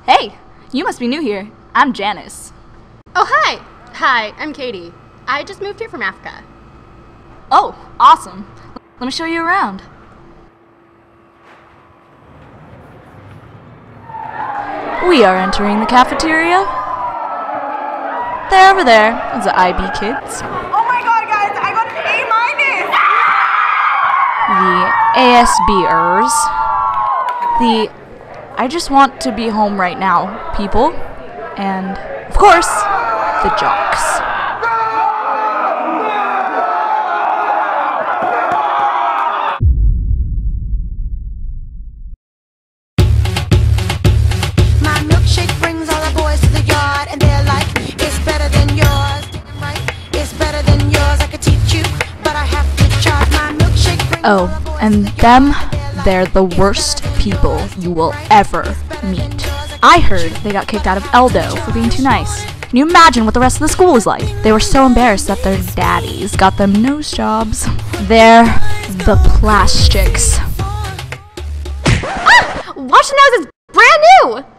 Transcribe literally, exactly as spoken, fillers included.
Hey, you must be new here. I'm Janice. Oh, hi. Hi, I'm Katie. I just moved here from Africa. Oh, awesome. Let me show you around. We are entering the cafeteria. There over there is the I B kids. Oh my god, guys, I got an A minus! The A S B-ers. The I just want to be home right now people. And, of course, the jocks. My milkshake brings all the boys to the yard, and they're like, it's better than yours. Damn right, it's better than yours. I could teach you, but I have to charge. My milkshake brings all the Oh, boys and to the them, yard, and they're the worst people you will ever meet. I heard they got kicked out of Eldo for being too nice. Can you imagine what the rest of the school was like? They were so embarrassed that their daddies got them nose jobs. They're the plastics. Ah! Wash the nose, it's brand new!